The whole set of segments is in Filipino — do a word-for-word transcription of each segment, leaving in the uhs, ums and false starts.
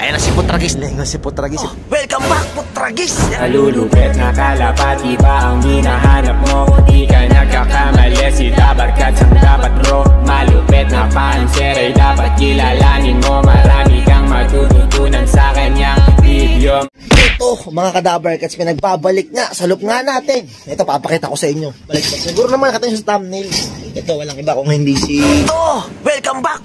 Ayan na si Putragis. Ayan na si Putragis. Oh, welcome back, Putragis. Malulupit na kalapati ba ang hinahanap mo? Di ka nagkakamali, si Dabarkat ang dapat bro. Malupit na panser ay dapat kilalanin mo. Marami kang matututunan sa kanyang video. Ito mga Kadabarkats, pinagbabalik nga sa loop nga natin. Ito papakita ko sa inyo. Balik pa. Siguro naman nakita nyo sa thumbnail. Ito walang iba kung hindi si... Oh, welcome back.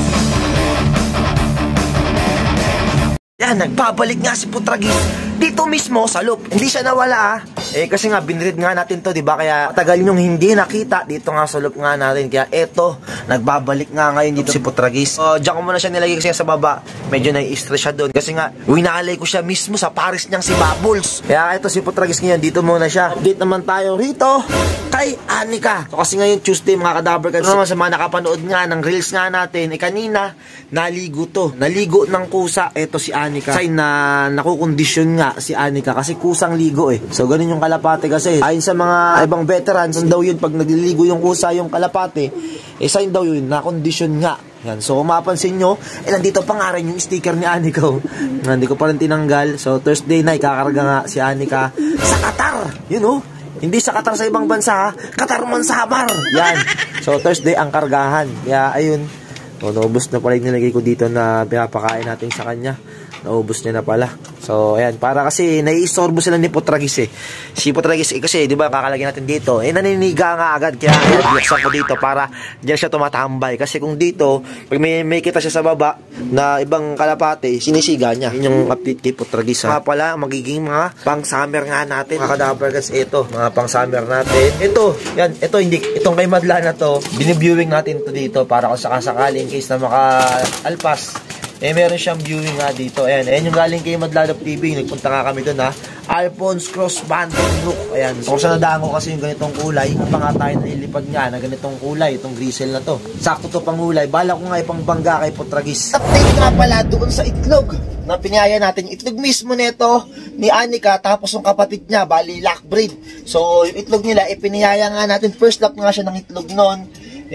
Yan, nagbabalik nga si Putragis dito mismo sa loop. Hindi siya nawala ah. Eh kasi nga binread nga natin to, di ba? Kaya tagal nyong hindi nakita dito nga sa loop nga natin. Kaya eto, nagbabalik nga ngayon dito si Putragis. So, diyan ko muna siya nilagay kasi sa baba. Medyo nai-stress siya doon. Kasi nga, winalay ko siya mismo sa Paris niyang si Bubbles. Kaya eto si Putragis ngayon, dito muna siya. Update naman tayo rito kay Anika. So, kasi ngayon Tuesday mga Kadabarkats. Ano naman sa mga nakapanood nga ng reels nga natin, eh kanina, naligo to. Naligo ng kusa. Eto si Anika. Sign na nakukondisyon nga si Anika kasi kusang ligo eh. So ganun yung kalapate kasi. Ayon sa mga ibang veterans, daw yun pag nagliligo yung kusa yung kalapate, eh sign daw yun na kondisyon nga. Yan. So kung mapapansin nyo, eh nandito pa nga rin yung sticker ni Anika. Hindi ko pa rin tinanggal. So Thursday na ikakarga nga si Anika sa Qatar. Yun oh. Hindi sa Qatar sa ibang bansa ha. Qatar man sa Hamar. Yan. So Thursday ang kargahan. Kaya ayun. So naubos na pala yung nilagay ko dito na pinapakain natin sa kanya. Naubos niya na pala. So, ayan. Para kasi naiistorbo sila ni Putragis eh. Si Putragis eh, kasi, di ba, kakalagyan natin dito. Eh, naniniga nga agad. Kaya, buksan ko dito para diyan siya tumatambay. Kasi kung dito, pag may, may kita siya sa baba na ibang kalapate, sinisiga niya. Yun yung update kay Putragis ha. Mga pala, magiging mga pang-summer nga natin. Mga Kadabarkats, ito. Mga pang-summer natin. Ito, yan. Ito, hindi. Itong kay Madla na to, biniviewing natin to dito para kung sakasakali in case na maka-alpas. Eh, meron siyang viewing nga dito. Ayan, ayan yung galing kay Madlalop T V. Nagpunta nga kami doon ha. Alphonse Cross Banting Look. Ayan. So, sa nadaan ko kasi yung ganitong kulay. Pa nga tayo nalilipad nga na ganitong kulay. Itong grisel na to. Sakto to pang kulay. Bala ko nga ipang bangga kay Putragis. Update nga pala doon sa itlog. Na piniyaya natin yung itlog mismo nito ni Anika. Tapos yung kapatid niya, bali lock breed. So, yung itlog nila, ipiniyaya nga natin. First lock nga siya ng itlog noon.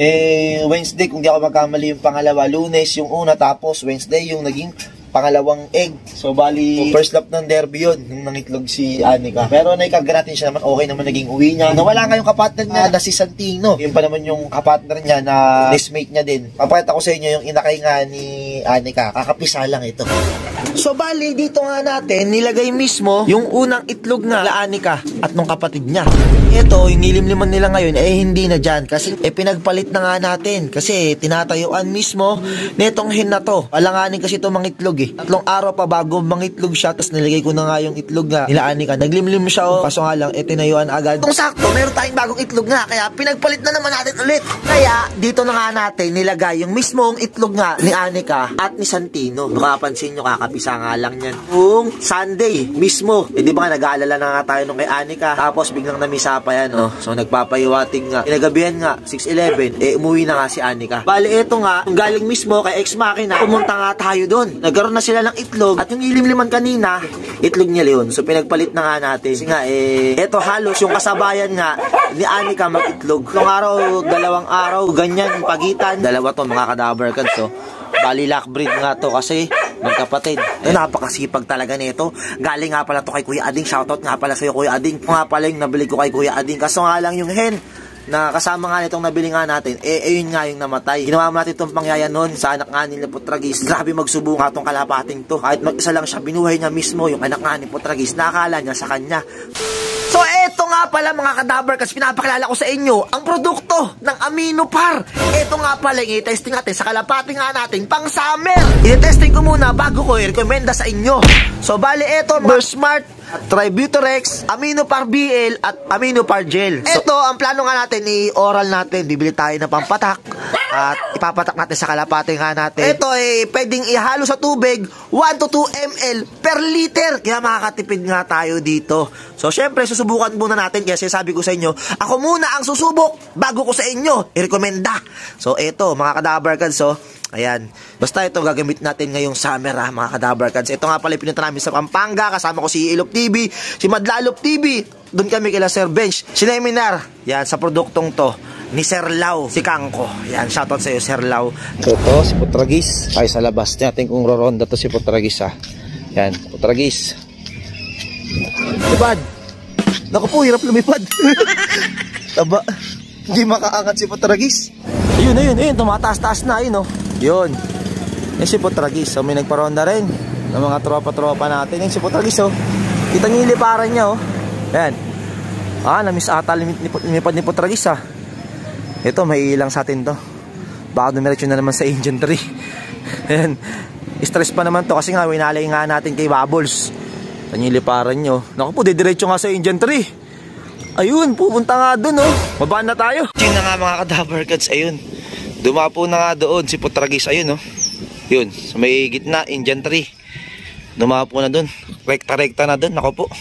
Eh, Wednesday, kung di ako magkamali yung pangalawa, Lunes yung una, tapos Wednesday yung naging pangalawang egg. So, bali, first lap ng derby yun, nung nangitlog si Anika. Pero naikagratin siya naman, okay naman naging uwi niya. Nawala nga yung kapatner niya na si Santino. Yun pa naman yung kapatner niya na nestmate niya din. Papakita ko sa inyo yung inakay nga ni Anika. Kakapisa lang ito. So, bali, dito nga natin, nilagay mismo yung unang itlog nga la Anika at nung kapatid niya. Ito, yung nilimliman nila ngayon, eh hindi na dyan. Kasi, eh pinagpalit na nga natin. Kasi, tinatayuan mismo netong hen na to. Alanganin kasi itong mga itlog eh. Tatlong araw pa bago mangitlog siya, tapos nilagay ko na nga yung itlog nga nila Anika. Naglimlim siya oh. Kaso nga lang, eh tinayuan agad. Kung sakto, meron tayong bagong itlog nga. Kaya, pinagpalit na naman natin ulit. Kaya, dito na nga natin nilagay yung mismong itlog nga ni Anika at ni Santino. Makapansin nyo, kakapisa nga lang yan. Kung Sunday mismo, eh di ba nga nag-aalala na nga tayo nung kay Anika. Tapos biglang namisa pa yan, oh. So nagpapayiwating nga. Kinagabihan nga, six eleven, eh umuwi na nga si Anika. Bali, eto nga, yung galing mismo kay Ex Machina, pumunta nga tayo doon. Nagkaroon na sila ng itlog. At yung ilimliman kanina, itlog niya yun. So pinagpalit na nga natin. Kasi nga, eh, eto halos yung kasabayan nga ni Anika mag-itlog. Itong araw, dalawang araw, ganyan, pagitan. Dalawa to, mga Kadabarkats, so. Bali lock breed nga to kasi magkapatid. Eh, napakasipag talaga nito. Galing nga pala to kay Kuya Ading. Shoutout nga pala sa'yo Kuya Ading. Nga pala yung nabili ko kay Kuya Ading. Kaso nga lang yung hen na kasama nga nitong nabili nga natin, eh ayun nga yung namatay. Ginawa natin itong pangyaya nun sa anak nga ni Putragis. Grabe magsubo nga itong kalapating to. Kahit mag-isa lang siya, binuhay niya mismo yung anak nga ni Putragis. Nakakala niya sa kanya. So eto nga pala mga Kadabarkats, pinapakilala ko sa inyo ang produkto ng Aminopar. Eto nga pala yung i-testing natin sa kalapati nga natin pang summer. I-testing ko muna bago ko i-recommenda sa inyo. So bali eto, Smart, Tributerex, Aminopar B L at Aminopar Gel. So, eto ang plano nga natin, i-oral natin. Bibili tayo ng pampatak at ipapatak natin sa kalapati nga natin. Ito ay eh, pwedeng ihalo sa tubig one to two milliliters per liter. Kaya makakatipid nga tayo dito. So syempre susubukan muna natin. Kaya sabi ko sa inyo, ako muna ang susubok bago ko sa inyo i-recommenda. So eto mga Kadabarkats, so ayan. Basta ito gagamit natin ngayong summer ha, mga Kadabarkats. Ito nga pala pinunta namin sa Pampanga. Kasama ko si Ilop T V, si Madlalop T V. Doon kami kila Sir Bench. Sineminar. Yan, sa produktong to. ni Sir Lau, si Kangko. Yan, shoutout sa iyo, Sir Lau. So ito, si Putragis. Tayo sa labas natin kung roronda to si Putragis ha. Yan, Putragis. Lipad. Naku po, hirap lumipad. Taba. Hindi makaangat si Putragis. Ayun, ayun, ayun. Tumataas-taas na, ayun, oh. Yun. Yan si Putragis. So, may nagparonda rin ng mga tropa-tropa natin. Yan si Putragis, oh. Kita niyo yung liparan niya, oh. Yan. Ah, na-miss ata lumipad ni Putragis, ah. Ito, may ilang sa atin to. Baka dumiretso na naman sa engine tree. Yan. Stress pa naman to kasi nga winalay nga natin kay Bubbles. Taniliparan nyo. Naku po, didiretso nga sa engine tree. Ayun, pupunta nga dun, oh. Babaan na tayo. Yun na nga mga ka-Dabarkads, ayun. Dumapo na nga doon si Putragis, ayun, oh. Yun, sa may gitna, engine tree. Dumapo na dun. Rekta-rekta na dun, naku po.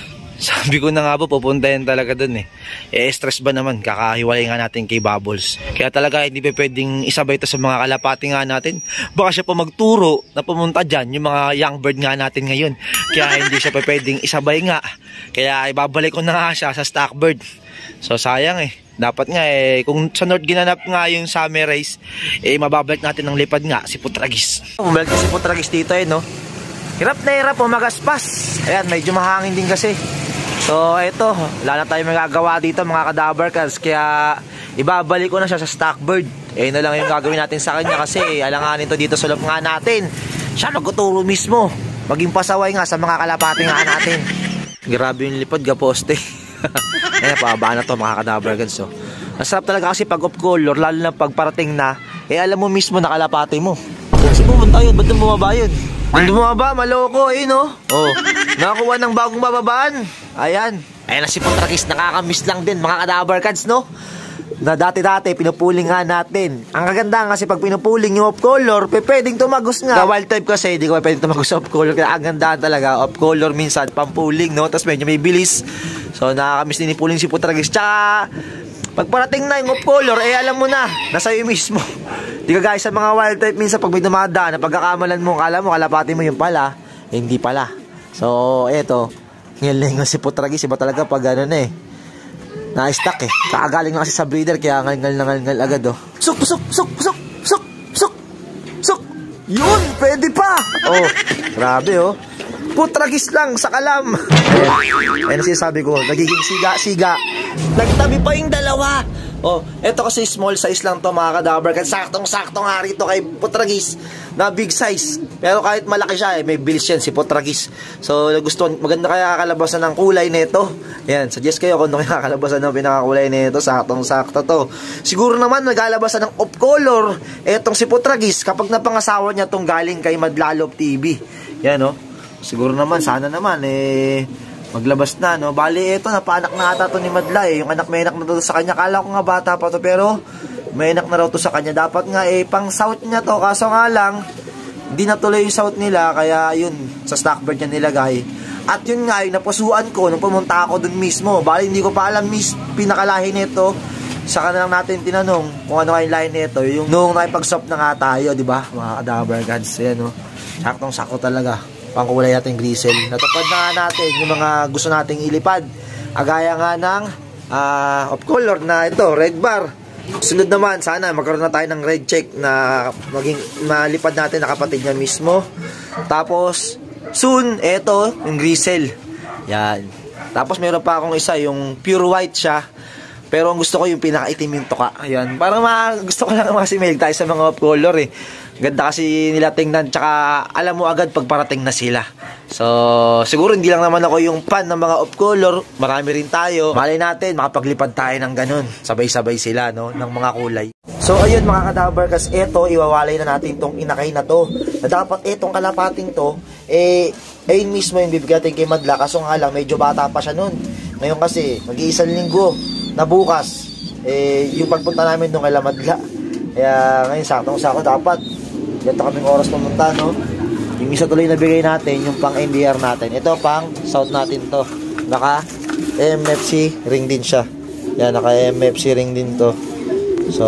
Sabi ko na nga po, pupuntahin talaga dun eh. Eh, stress ba naman, kakahiwalay nga natin kay Bubbles. Kaya talaga hindi pa pwedeng isabay ito sa mga kalapati nga natin. Baka siya pa magturo na pumunta dyan, yung mga young bird nga natin ngayon. Kaya hindi siya pa pwedeng isabay nga. Kaya ibabalik ko na nga siya sa stock bird. So sayang eh. Dapat nga eh, kung sa North ginanap nga yung summer race, eh mababalik natin ng lipad nga si Putragis. Bumalik si Putragis dito eh, no? Hirap na hirap, magaspas. Ayan, medyo mahangin din kasi. So ito, wala na tayo magagawa dito mga ka-Dabarkads. Kaya ibabalik ko na siya sa stock bird. Eh na lang yung gagawin natin sa kanya kasi alanganin to dito sa loob nga natin. Siya magtuturo mismo, maging pasaway nga sa mga kalapati nga natin. Grabe yung lipad, gaposte. Ayan, pababa na to mga ka-Dabarkads. So, masarap talaga kasi pag off color, lalo na pag parating na, eh alam mo mismo na kalapati mo. Kasi pumunta yun, ba't nang bumaba yun? Nang bumaba, maloko, eh no? Oh, nakakuha ng bagong bababaan. Ayan. Ayan na si Putragis, nakakamiss lang din mga ka-Dabarkads, no? Na dati-dati, pinupuling nga natin. Ang kaganda kasi pag pinupuling yung off-color, pwedeng tumagos nga. Sa wild type kasi, di ko pwedeng tumagos sa off-color. Kaya ang ganda talaga, off-color minsan, pampuling, no? Tapos medyo may bilis. So, nakakamiss din ipuling si Putragis. Tsaka, pag parating na yung off-color, eh alam mo na, nasa iyo mismo. Di ka guys, sa mga wild type, minsan pag may dumadaan, na pagkakamalan mo, kala mo, kalapati mo yung pala, eh, hindi pala. So, eto, ngayon nga si Putragis, iba talaga pag ano na eh. Na-stuck eh. Kakagaling lang kasi sa breeder, kaya ngal-ngal na ngal-ngal agad oh. Suk, suk, suk, suk, suk, suk, suk. Yun, pwede pa. Oh, grabe oh. Putragis lang sa kalam. Ayan, ayan sinasabi ko, nagiging siga-siga. Nagtabi pa yung dalawa. Oh, eto kasi small size lang to mga ka-Dabarkads. Saktong-sakto nga rito kay Putragis na big size. Pero kahit malaki siya, eh, may bilis yan si Putragis. So, gusto, maganda kaya kalabasan ng kulay nito. Ayan, suggest kayo kung ano kaya kalabasan ng pinakakulay nito. Saktong-sakto to. Siguro naman nagkalabasan ng off-color etong si Putragis kapag napangasawa niya tong galing kay Madlalop T V. Yan, no? Siguro naman, sana naman, eh, maglabas na, no? Bali, ito, napaanak na ata to ni Madla, eh. Yung anak may anak na to sa kanya. Kala ko nga bata pa to, pero may anak na raw to sa kanya. Dapat nga, eh, pang south niya to. Kaso nga lang, hindi natuloy yung south nila. Kaya, yun, sa stock bird niya nilagay. At yun nga, yung napusuan ko, nung pumunta ako dun mismo. Bali, hindi ko pa alam, miss, pinakalahi nito. Saka na lang natin tinanong kung ano yung line nito. Yung nung nakipag-shop na nga tayo, di ba? Mga ka-Dabarkads, yan, no? Saktong-sakto talaga. Pangkulay natin grisel. Natupad na nga natin yung mga gusto nating ilipad. Agaya nga ng uh, off color na ito, red bar. Sunod naman, sana magkaroon na tayo ng red check na maging malipad natin na kapatid niya mismo. Tapos, soon, ito, yung grisel. Yan. Tapos meron pa akong isa, yung pure white siya. Pero ang gusto ko yung pinakaitim yung tuka. Ayan. Parang ma gusto ko lang kasi mahilig tayo sa mga off color eh. Ganda kasi nila tingnan, tsaka alam mo agad pag parating na sila. So, siguro hindi lang naman ako yung fan ng mga off-color. Marami rin tayo. Malay natin, makapaglipad tayo ng ganun. Sabay-sabay sila, no? Ng mga kulay. So, ayun mga ka-Dabarkads, eto, iwawalay na natin tong inakay na to. Na dapat etong kalapating to, eh, ayun mismo yung bibigyan natin kay Madla. Kaso nga lang, medyo bata pa siya nun. Ngayon kasi, mag-iisang linggo na bukas, eh, yung pagpunta namin nung kay Madla. Kaya, ngayon, saktong-sakto dapat. Ganito kaming oras pumunta, no? Yung isa tuloy nabigay natin, yung pang N D R natin. Ito, pang south natin to. Naka M F C ring din siya. Yan, naka M F C ring din to. So,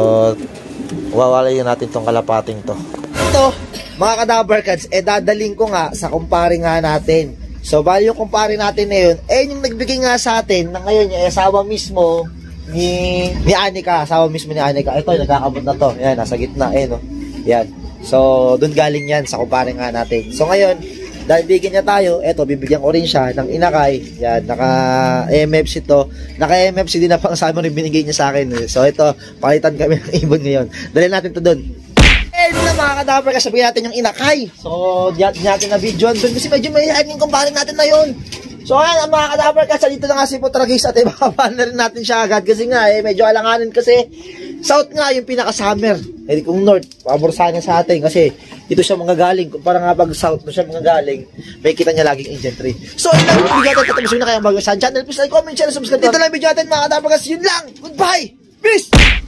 wawalay natin tong kalapating to. Ito, mga ka-Dabarkads, eh dadaling ko nga sa kumpare nga natin. So, bali yung kumpare natin na yun, eh yung nagbigay nga sa atin, na ngayon yung asawa mismo, ni, ni Anika, asawa mismo ni Anika. Ito, nagkakabot na to. Yan, nasa gitna, eh, no? Yan. So, dun galing yan sa kumpare nga natin. So, ngayon, dahil bigyan niya tayo, eto, bibigyan ko rin siya ng inakay. Yan, naka-M F C to. Naka-M F C din na pang sa amin rin binigay niya sa akin. So, ito, palitan kami ng ibon ngayon. Dali natin to dun. Eh, na mga kadapper, kasabihin natin yung inakay. So, di natin na videoan dun kasi medyo may hangin kumpare natin na yun. So, ayan, mga kadapper, kasi dito na nga si Putragis at ibababa na rin natin siya agad. Kasi nga, eh, medyo alanganin kasi south nga yung pinaka-summer. Eh, kung north, paborsahan niya sa atin kasi dito siya manggagaling. Kung parang nga pag south na siya manggagaling, may kita niya laging infantry. So, yun lang yung video natin. Tapos yun na kayang bago sa channel. Please like, comment, share, subscribe. Dito lang yung video natin, mga kadapper, kasi yun lang. Goodbye! Peace!